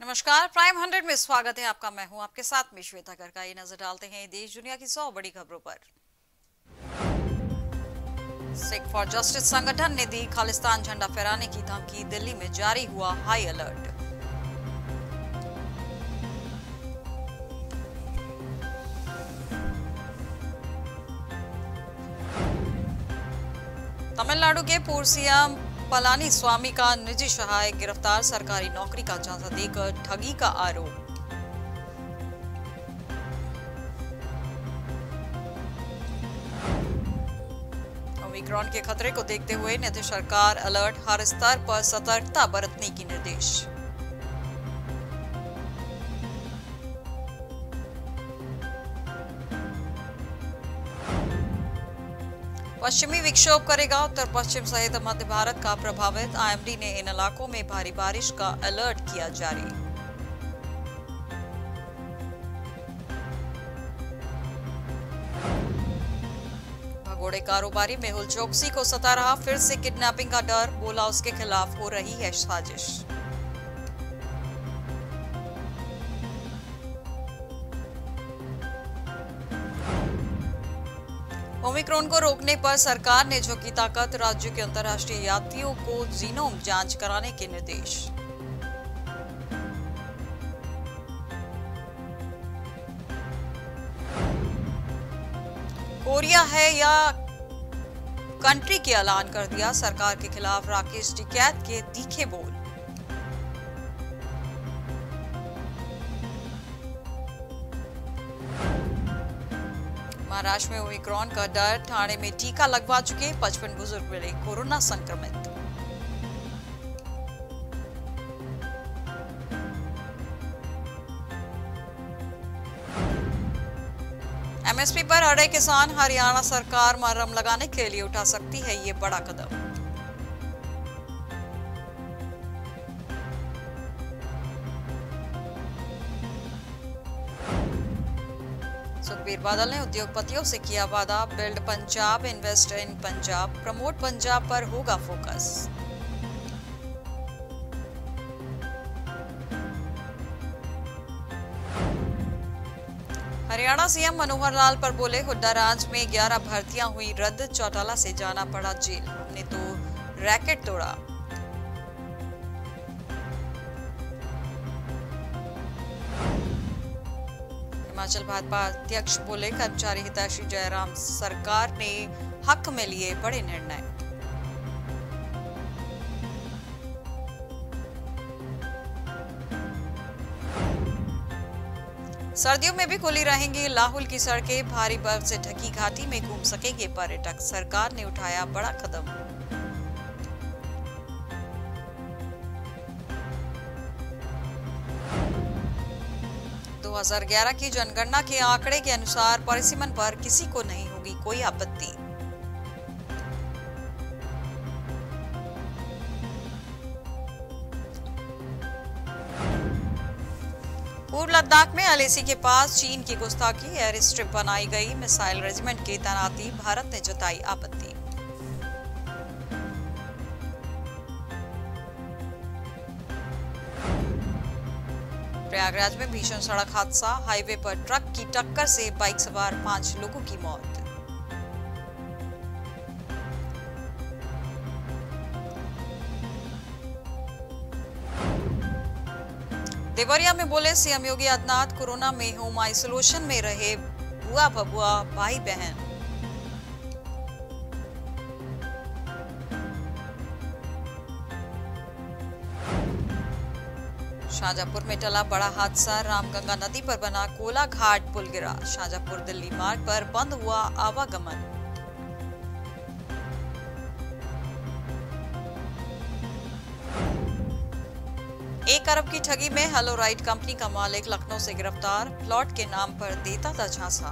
नमस्कार, प्राइम 100 में स्वागत है आपका। मैं हूं आपके साथ में श्वेता करका। ये नजर डालते हैं देश दुनिया की 100 बड़ी खबरों पर। सिख फॉर जस्टिस संगठन ने दी खालिस्तान झंडा फहराने की धमकी। दिल्ली में जारी हुआ हाई अलर्ट। तमिलनाडु के पूर्व सीएम पलानी स्वामी का निजी सहायक गिरफ्तार। सरकारी नौकरी का झांसा देकर ठगी का आरोप। ओमिक्रॉन के खतरे को देखते हुए नीतीश सरकार अलर्ट। हर स्तर पर सतर्कता बरतने की निर्देश। पश्चिमी विक्षोभ करेगा उत्तर पश्चिम सहित मध्य भारत का प्रभावित। आईएमडी ने इन इलाकों में भारी बारिश का अलर्ट किया जारी। भगोड़े कारोबारी मेहुल चोकसी को सता रहा फिर से किडनैपिंग का डर। बोला उसके खिलाफ हो रही है साजिश। ओमिक्रॉन को रोकने पर सरकार ने झोंकी ताकत। राज्यों के अंतर्राष्ट्रीय यात्रियों को जीनोम जांच कराने के निर्देश। कोरिया है या कंट्री के ऐलान कर दिया। सरकार के खिलाफ राकेश टिकैत के तीखे बोल। महाराष्ट्र में ओमिक्रॉन का डर। ठाणे में टीका लगवा चुके 55 बुजुर्ग मिले कोरोना संक्रमित। एमएसपी पर अड़े किसान। हरियाणा सरकार मरहम लगाने के लिए उठा सकती है ये बड़ा कदम। सुखबीर बादल ने उद्योगपतियों से किया वादा। Build Punjab, invest in Punjab, promote Punjab पर होगा फोकस। हरियाणा सीएम मनोहर लाल पर बोले हुड्डा राज में 11 भर्तियां हुई रद्द। चौटाला से जाना पड़ा जेल। हमने तो रैकेट तोड़ा। हिमाचल भाजपा अध्यक्ष बोले कर्मचारी हितैषी जयराम सरकार ने हक में लिए बड़े निर्णय। सर्दियों में भी खुली रहेंगी लाहौल की सड़कें। भारी बर्फ से ढकी घाटी में घूम सकेंगे पर्यटक। सरकार ने उठाया बड़ा कदम। दो 2011 की जनगणना के आंकड़े के अनुसार परिसीमन पर किसी को नहीं होगी कोई आपत्ति। पूर्व लद्दाख में एलएसी के पास चीन की गुस्ताखी। एयर स्ट्रिप बनाई गई। मिसाइल रेजिमेंट की तैनाती। भारत ने जताई आपत्ति। प्रयागराज में भीषण सड़क हादसा। हाईवे पर ट्रक की टक्कर से बाइक सवार 5 लोगों की मौत। देवरिया में बोले सीएम योगी आदित्यनाथ। कोरोना में होम आइसोलेशन में रहे बुआ बबुआ भाई बहन। शाहजहांपुर में टला बड़ा हादसा। रामगंगा नदी पर बना कोला घाट पुल गिरा। शाहजहांपुर दिल्ली मार्ग पर बंद हुआ आवागमन। एक अरब की ठगी में हेलो राइड कंपनी का मालिक लखनऊ से गिरफ्तार। प्लॉट के नाम पर देता था झांसा।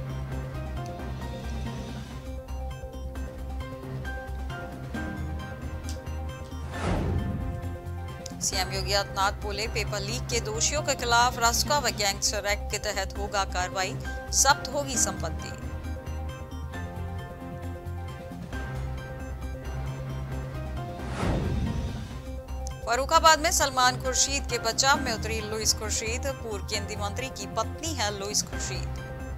सीएम योगी आदित्यनाथ बोले पेपर लीक के दोषियों के खिलाफ रासुका व गैंगस्टर एक्ट के तहत होगा कार्रवाई। जब्त होगी संपत्ति। फर्रुखाबाद में सलमान खुर्शीद के बचाव में उतरी लुइस खुर्शीद। पूर्व केंद्रीय मंत्री की पत्नी है लुइस खुर्शीद।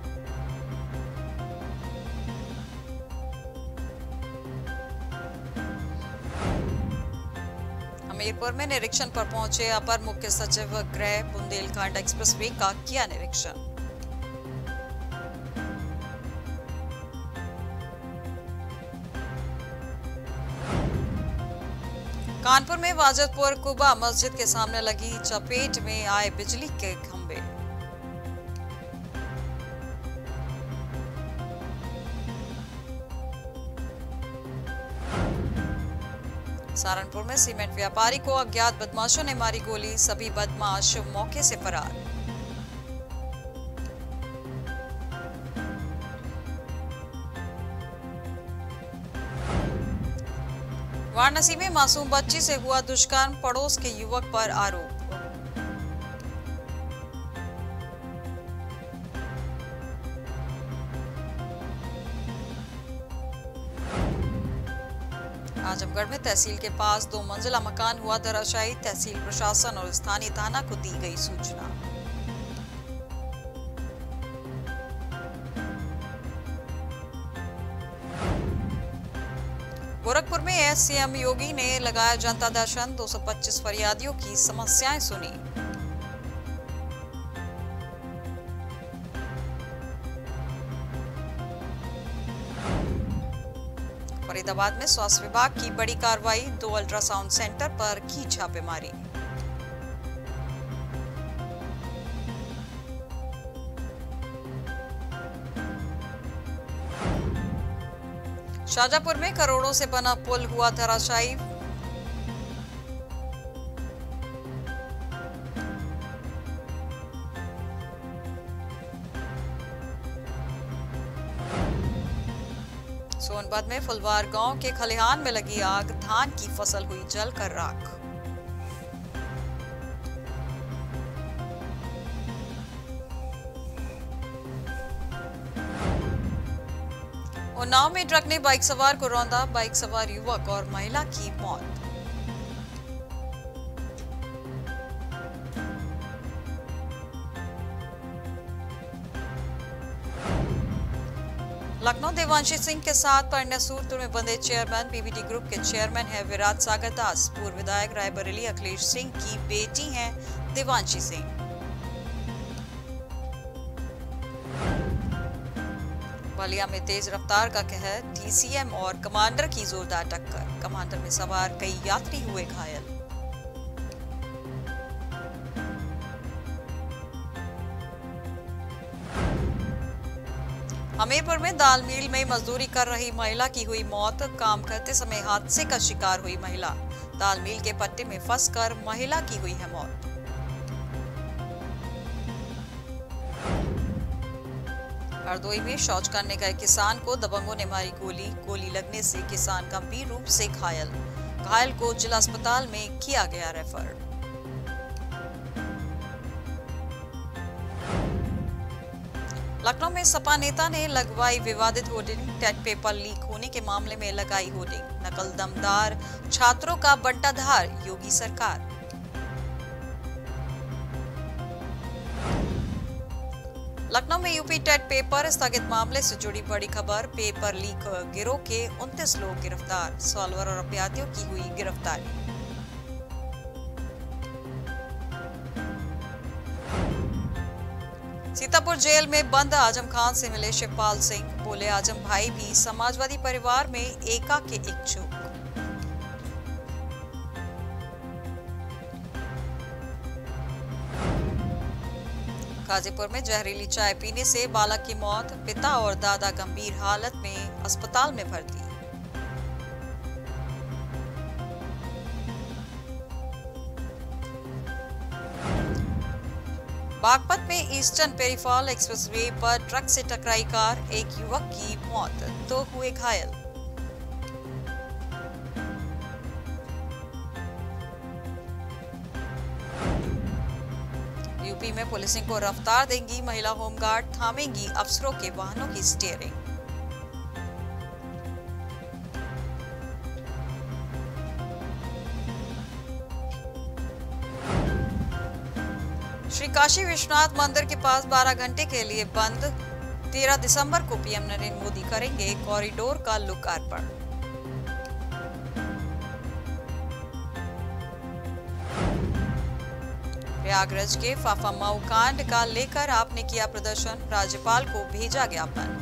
हमीरपुर में निरीक्षण पर पहुंचे अपर मुख्य सचिव गृह। बुंदेलखंड एक्सप्रेसवे का किया निरीक्षण। कानपुर में वाजिदपुर कुबा मस्जिद के सामने लगी चपेट में आए बिजली के खंभे। सहारनपुर में सीमेंट व्यापारी को अज्ञात बदमाशों ने मारी गोली। सभी बदमाश मौके से फरार। वाराणसी में मासूम बच्ची से हुआ दुष्कर्म। पड़ोस के युवक पर आरोप। आजमगढ़ में तहसील के पास 2 मंजिला मकान हुआ धराशायी। तहसील प्रशासन और स्थानीय थाना को दी गई सूचना। गोरखपुर में सीएम योगी ने लगाया जनता दर्शन। 225 फरियादियों की समस्याएं सुनी। फरीदाबाद में स्वास्थ्य विभाग की बड़ी कार्रवाई। 2 अल्ट्रासाउंड सेंटर पर की छापेमारी। शाजापुर में करोड़ों से बना पुल हुआ धराशायी। सोनभद्र में फुलवार गांव के खलिहान में लगी आग। धान की फसल हुई जलकर राख। उन्नाव में ट्रक ने बाइक सवार को रौंदा। बाइक सवार युवक और महिला की मौत। लखनऊ देवांशी सिंह के साथ परिणय सूत्र में बंधे चेयरमैन। पीवीटी ग्रुप के चेयरमैन है विराट सागर दास। पूर्व विधायक रायबरेली अखिलेश सिंह की बेटी हैं देवांशी सिंह। बलिया में तेज रफ्तार का कहर। डीसीएम और कमांडर की जोरदार टक्कर। कमांडर में सवार कई यात्री हुए घायल। हमीरपुर में दाल मिल में मजदूरी कर रही महिला की हुई मौत। काम करते समय हादसे का शिकार हुई महिला। दाल मिल के पट्टे में फंसकर महिला की हुई है मौत। हरदोई में शौच करने गए किसान को दबंगों ने मारी गोली। गोली लगने से किसान गंभीर रूप से घायल। घायल को जिला अस्पताल में किया गया रेफर। लखनऊ में सपा नेता ने लगवाई विवादित होर्डिंग। टेट पेपर लीक होने के मामले में लगाई होर्डिंग। नकल दमदार छात्रों का बंटाधार योगी सरकार। लखनऊ में यूपी टेट पेपर स्थगित मामले से जुड़ी बड़ी खबर। पेपर लीक गिरोह के 29 लोग गिरफ्तार। सॉल्वर और अपराधियों की हुई गिरफ्तारी। सीतापुर जेल में बंद आजम खान से मिले शिवपाल सिंह। बोले आजम भाई भी समाजवादी परिवार में एका के इच्छुक। गाजीपुर में जहरीली चाय पीने से बालक की मौत। पिता और दादा गंभीर हालत में अस्पताल में भर्ती। बागपत में ईस्टर्न पेरीफॉल एक्सप्रेसवे पर ट्रक से टकराई कार। एक युवक की मौत, 2 हुए घायल। यूपी में पुलिसिंग को रफ्तार देंगी महिला होमगार्ड। थामेंगी अफसरों के वाहनों की स्टीयरिंग। श्री काशी विश्वनाथ मंदिर के पास 12 घंटे के लिए बंद। 13 दिसंबर को पीएम नरेंद्र मोदी करेंगे कॉरिडोर का लोकार्पण। प्रयागराज के फाफा माऊ कांड का लेकर आपने किया प्रदर्शन, राज्यपाल को भेजा ज्ञापन।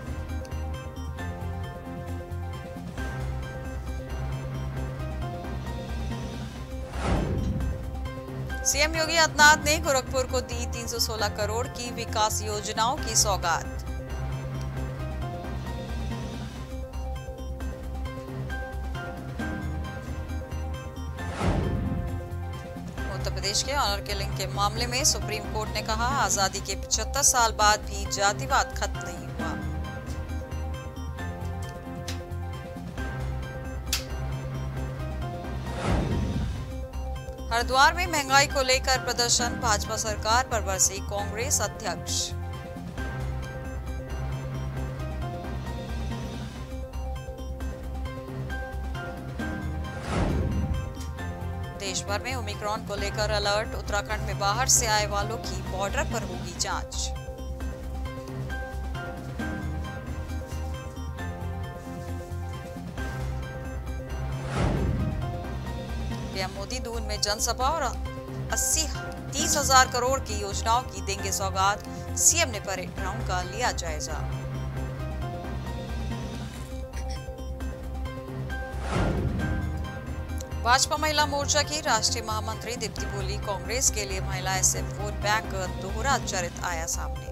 सीएम योगी आदित्यनाथ ने गोरखपुर को दी 316 करोड़ की विकास योजनाओं की सौगात। उत्तर प्रदेश के ऑनर किलिंग के मामले में सुप्रीम कोर्ट ने कहा, आजादी के 75 साल बाद भी जातिवाद खत्म नहीं हुआ। हरिद्वार में महंगाई को लेकर प्रदर्शन, भाजपा सरकार पर बरसे कांग्रेस अध्यक्ष। देश भर में ओमिक्रॉन को लेकर अलर्ट, उत्तराखंड में बाहर से आए वालों की बॉर्डर पर होगी जांच। पीएम मोदी दून में जनसभा और 30,000 करोड़ की योजनाओं की देंगे सौगात। सीएम ने परेड ग्राउंड का लिया जायजा। भाजपा महिला मोर्चा की राष्ट्रीय महामंत्री दीप्ति बोली, कांग्रेस के लिए महिला एसएफ वोट बैंक दोहरा चरित्र आया सामने।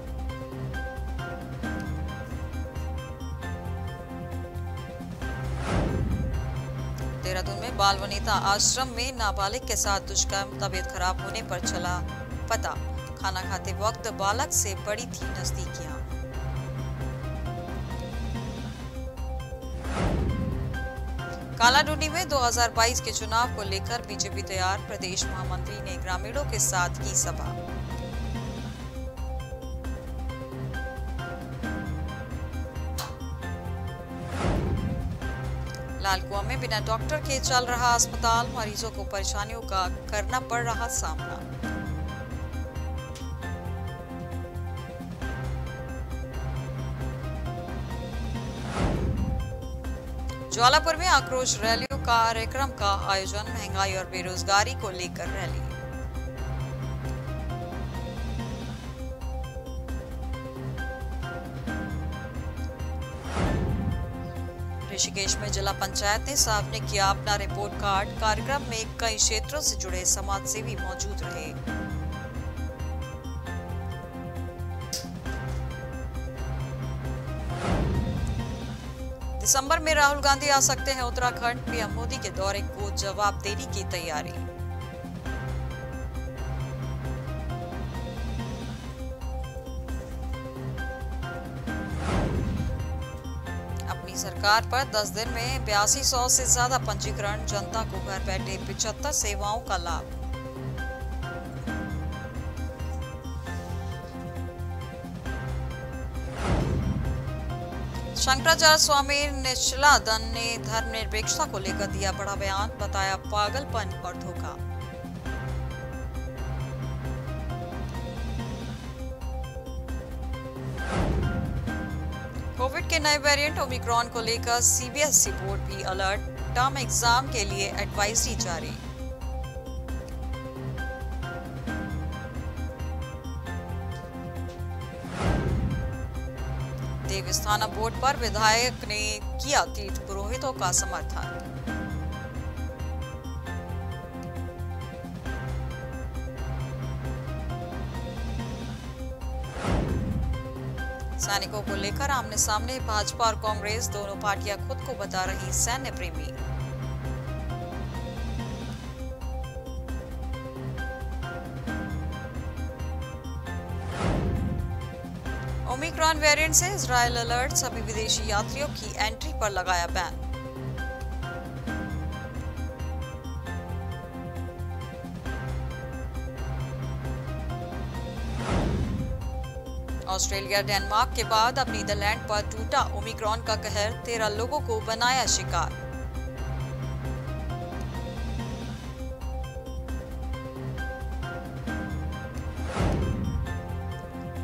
देहरादून में बाल वनिता आश्रम में नाबालिग के साथ दुष्कर्म, तबीयत खराब होने पर चला पता। खाना खाते वक्त बालक से बड़ी थी नजदीकियां। कालाडूडी में 2022 के चुनाव को लेकर बीजेपी तैयार, प्रदेश महामंत्री ने ग्रामीणों के साथ की सभा। लालकुआं में बिना डॉक्टर के चल रहा अस्पताल, मरीजों को परेशानियों का करना पड़ रहा सामना। ज्वालापुर में आक्रोश रैलियों का कार्यक्रम का आयोजन, महंगाई और बेरोजगारी को लेकर रैली। ऋषिकेश में जिला पंचायत ने सार्वजनिक किया अपना रिपोर्ट कार्ड। कार्यक्रम में कई क्षेत्रों से जुड़े समाजसेवी मौजूद रहे। दिसंबर में राहुल गांधी आ सकते हैं उत्तराखंड, पीएम मोदी के दौरे को जवाब देने की तैयारी। सरकार पर 10 दिन में 8200 से ज्यादा पंजीकरण, जनता को घर बैठे 75 सेवाओं का लाभ। शंकराचार्य स्वामी निश्चलादन ने धर्मनिरपेक्षता को लेकर दिया बड़ा बयान, बताया पागलपन और धोखा। कोविड के नए वेरिएंट ओमिक्रॉन को लेकर सीबीएसई बोर्ड भी अलर्ट, टर्म एग्जाम के लिए एडवाइजरी जारी। देवस्थाना बोर्ड पर विधायक ने किया तीर्थ पुरोहितों का समर्थन। सैनिकों को लेकर आमने सामने भाजपा और कांग्रेस, दोनों पार्टियां खुद को बता रही सैन्य प्रेमी। ओमिक्रॉन वेरिएंट से इजरायल अलर्ट, सभी विदेशी यात्रियों की एंट्री पर लगाया बैन। ऑस्ट्रेलिया डेनमार्क के बाद अब नीदरलैंड पर टूटा ओमिक्रॉन का कहर, 13 लोगों को बनाया शिकार।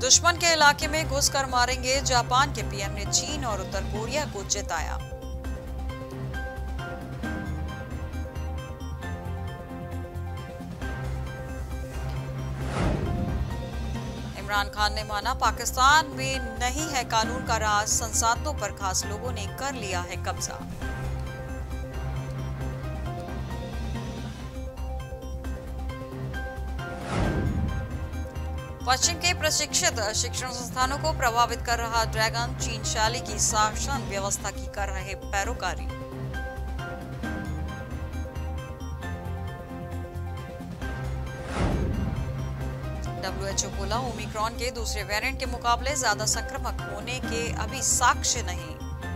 दुश्मन के इलाके में घुसकर मारेंगे, जापान के पीएम ने चीन और उत्तर कोरिया को चेताया। इमरान खान ने माना पाकिस्तान में नहीं है कानून का राज, संसाधनों पर खास लोगों ने कर लिया है कब्जा। पश्चिम के प्रशिक्षित शिक्षण संस्थानों को प्रभावित कर रहा ड्रैगन, चीन शैली की शासन व्यवस्था की कर रहे पैरोकारी। WHO बोला ओमिक्रॉन के दूसरे वेरिएंट के मुकाबले ज्यादा संक्रामक होने के अभी साक्ष्य नहीं।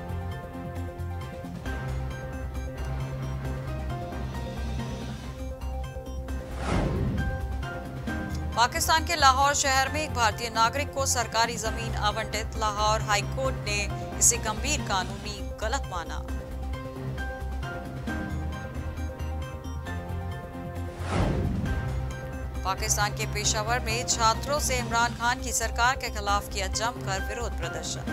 पाकिस्तान के लाहौर शहर में एक भारतीय नागरिक को सरकारी जमीन आवंटित, लाहौर हाईकोर्ट ने इसे गंभीर कानूनी गलत माना। पाकिस्तान के पेशावर में छात्रों से इमरान खान की सरकार के खिलाफ किया जमकर विरोध प्रदर्शन।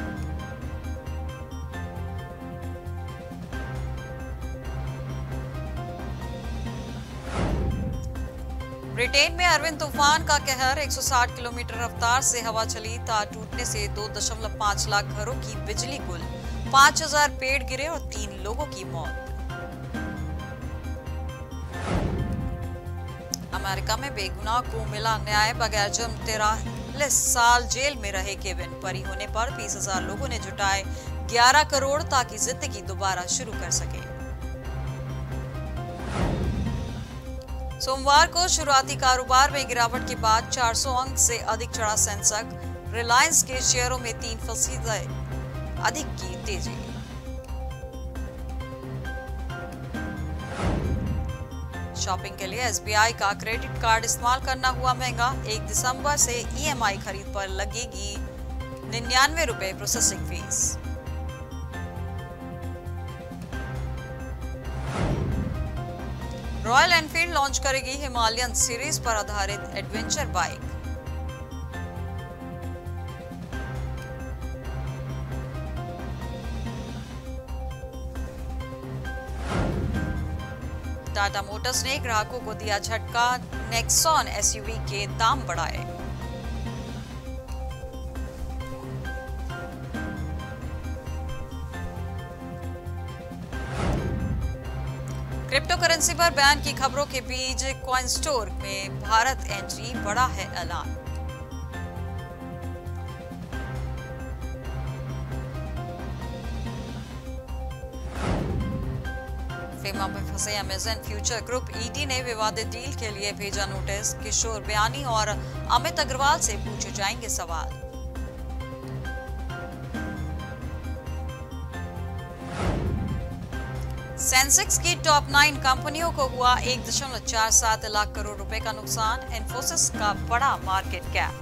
ब्रिटेन में अरविंद तूफान का कहर, 160 किलोमीटर रफ्तार से हवा चली, तार टूटने से 2.5 लाख घरों की बिजली गुल, 5000 पेड़ गिरे और 3 लोगों की मौत। अमेरिका में बेगुनाह को मिला न्याय, बगैर जुर्म 43 साल जेल में रहे केविन, बरी होने पर 20,000 लोगों ने जुटाए 11 करोड़ ताकि जिंदगी दोबारा शुरू कर सके। सोमवार को शुरुआती कारोबार में गिरावट के बाद 400 अंक से अधिक चढ़ा सेंसेक्स, रिलायंस के शेयरों में 3% अधिक की तेजी। शॉपिंग के लिए SBI का क्रेडिट कार्ड इस्तेमाल करना हुआ महंगा, 1 दिसंबर से EMI खरीद पर लगेगी 99 रुपए processing fees. Royal Enfield launch करेगी हिमालयन सीरीज पर आधारित एडवेंचर बाइक। टाटा मोटर्स ने ग्राहकों को दिया झटका, नेक्सॉन SUV के दाम बढ़ाए। क्रिप्टो करेंसी पर बैन की खबरों के बीच कॉइनस्टोर में भारत एंट्री, बड़ा है ऐलान। फेमा में फंसे अमेजन फ्यूचर ग्रुप, ED ने विवादित डील के लिए भेजा नोटिस, किशोर बयानी और अमित अग्रवाल से पूछे जाएंगे सवाल। सेंसेक्स की टॉप 9 कंपनियों को हुआ 1.47 लाख करोड़ रुपए का नुकसान, इन्फोसिस का बड़ा मार्केट कैप।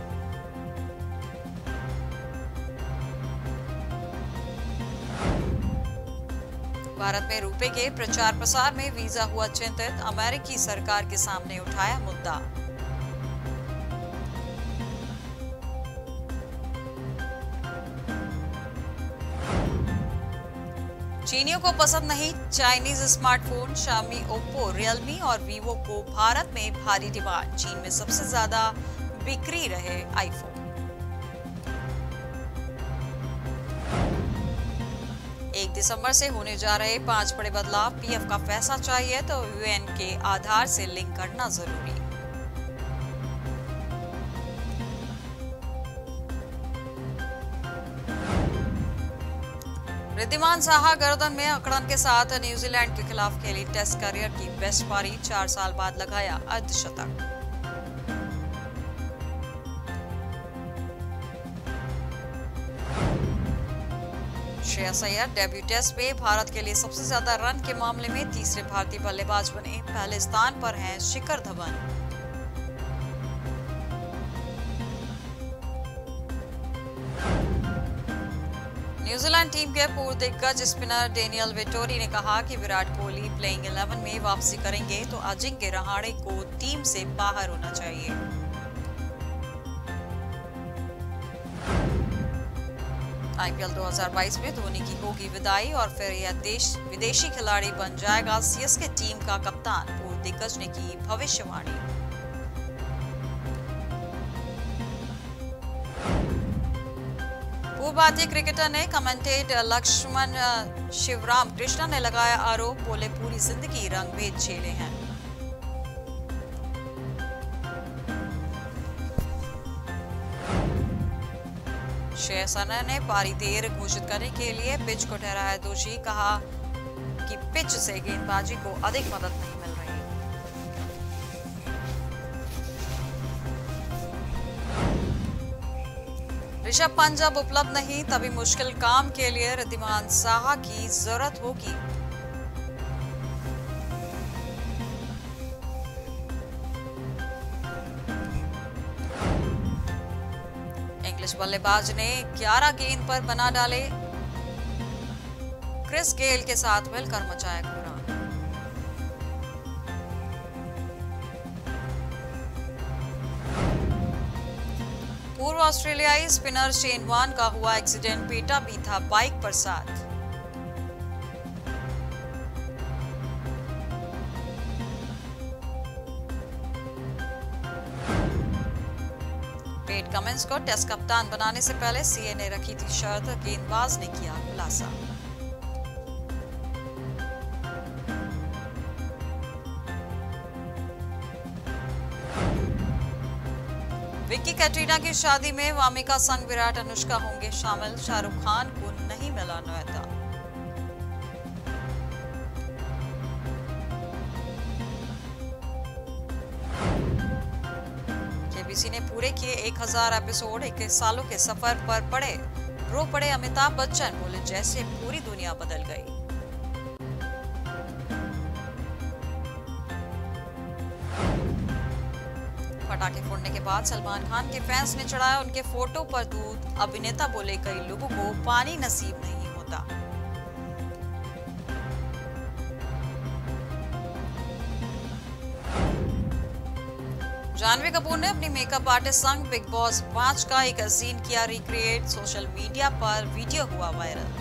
भारत में रुपए के प्रचार प्रसार में वीजा हुआ चिंतित, अमेरिकी सरकार के सामने उठाया मुद्दा। चीनियों को पसंद नहीं Chinese smartphone, Xiaomi, Oppo, Realme और वीवो को भारत में भारी डिमांड, चीन में सबसे ज्यादा बिक्री रहे आईफोन। एक दिसंबर से होने जा रहे 5 बड़े बदलाव, PF का पैसा चाहिए तो UN के आधार से लिंक करना जरूरी। रिद्धिमान साहा गर्दन में अकड़न के साथ न्यूजीलैंड के खिलाफ खेली टेस्ट करियर की बेस्ट पारी, 4 साल बाद लगाया अर्धशतक। श्रेयस अय्यर डेब्यू टेस्ट में भारत के लिए सबसे ज्यादा रन के मामले में तीसरे भारतीय बल्लेबाज बने, पहले स्थान पर हैं शिखर धवन। न्यूजीलैंड टीम के पूर्व दिग्गज स्पिनर डेनियल वेटोरी ने कहा कि विराट कोहली प्लेइंग 11 में वापसी करेंगे तो अजिंक्य रहाणे को टीम से बाहर होना चाहिए। आईपीएल 2022 में धोनी की होगी विदाई और फिर यह देश विदेशी खिलाड़ी बन जाएगा सीएसके टीम का कप्तान, पूर्व दिग्गज ने की भविष्यवाणी। पूर्व भारतीय क्रिकेटर ने कमेंटेटर लक्ष्मण शिवराम कृष्णा ने लगाया आरोप, बोले पूरी जिंदगी रंग-भेद झेले हैं। श्रेयस अय्यर ने पारी देर घोषित करने के लिए पिच को ठहराया दोषी, कहा कि पिच से गेंदबाजी को अधिक मदद नहीं मिल रही। ऋषभ पंत जब उपलब्ध नहीं तभी मुश्किल काम के लिए रिद्धिमान साहा की जरूरत होगी। इंग्लिश बल्लेबाज ने 11 गेंद पर बना डाले, क्रिस गेल के साथ मिलकर मचाया कोहराम। पूर्व ऑस्ट्रेलियाई स्पिनर शेन वॉर्न का हुआ एक्सीडेंट, बेटा भी था बाइक पर साथ। पेट कमिंस को टेस्ट कप्तान बनाने से पहले सीए ने रखी थी शर्त, गेंदबाज ने किया खुलासा। विक्की कैटरीना की शादी में वामिका संग विराट अनुष्का होंगे शामिल, शाहरुख खान को नहीं मिला न्योता। केबीसी ने पूरे किए 1000 एपिसोड, 21 सालों के सफर पर पड़े रो पड़े अमिताभ बच्चन, बोले जैसे पूरी दुनिया बदल गई। पटाखे फोड़ने के बाद सलमान खान के फैंस ने चढ़ाया उनके फोटो पर दूध, अभिनेता बोले कई लोगों को पानी नसीब नहीं होता। जानवी कपूर ने अपनी मेकअप आर्टिस्ट संग बिग बॉस 5 का एक सीन किया रिक्रिएट, सोशल मीडिया पर वीडियो हुआ वायरल।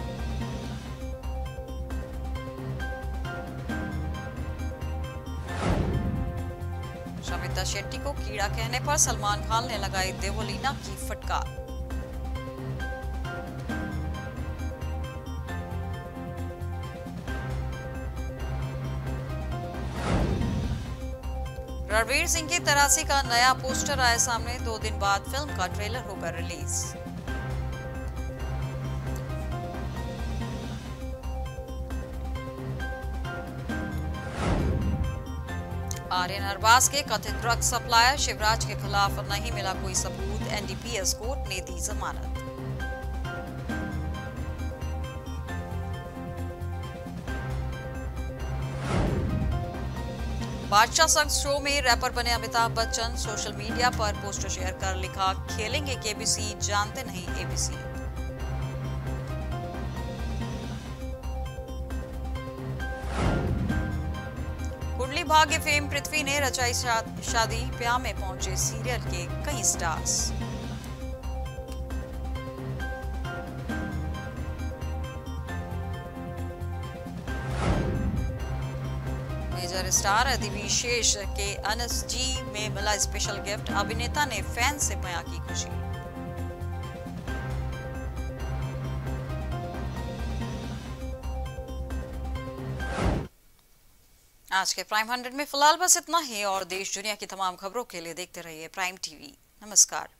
शमिता शेट्टी को कीड़ा कहने पर सलमान खान ने लगाई देवोलीना की फटकार। रणवीर सिंह की 83 का नया पोस्टर आया सामने, 2 दिन बाद फिल्म का ट्रेलर होगा रिलीज। आर्यन अरबाज के कथित ड्रग सप्लायर शिवराज के खिलाफ नहीं मिला कोई सबूत, एनडीपीएस कोर्ट ने दी जमानत। बादशाह संग शो में रैपर बने अमिताभ बच्चन, सोशल मीडिया पर पोस्टर शेयर कर लिखा खेलेंगे केबीसी, जानते नहीं एबीसी। कुंडली भाग्य फेम पृथ्वी ने रचाई शादी, ब्याह में पहुंचे सीरियल के कई स्टार्स। मेजर स्टार दिविशेष के एनएसजी में मिला स्पेशल गिफ्ट, अभिनेता ने फैन से बयां की खुशी। आज के प्राइम 100 में फिलहाल बस इतना ही और देश दुनिया की तमाम खबरों के लिए देखते रहिए प्राइम टीवी। नमस्कार।